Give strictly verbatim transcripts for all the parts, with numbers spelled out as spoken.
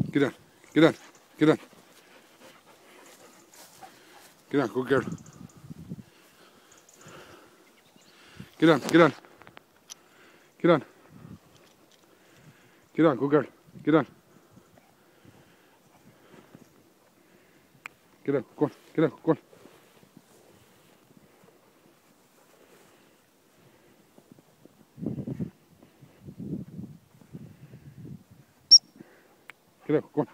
Get on. Get on. Get on. Get on. Good girl. Get on. Get on. Get on. Get on. Good girl. Get on. Get on. Go on. Get on. Go on. Get out. Go on.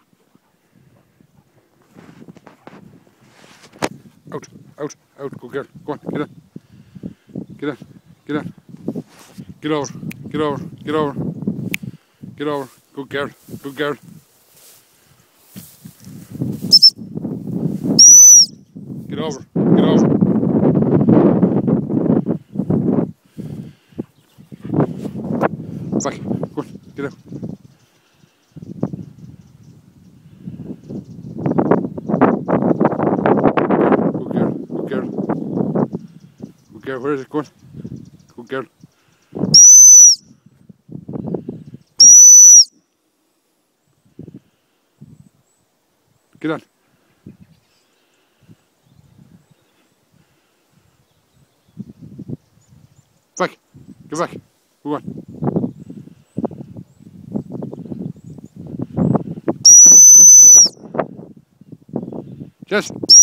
Out. Out. Out. Good girl. Go on. Get on. Get on. Get on. Get over. Get over. Get over. Get over. Good girl. Good girl. Get over. Get over. Back. Go on. Get out. Good girl. Good girl. Good girl. Where is it going? Good girl. Get on. Back. Get back. Go on. Jess.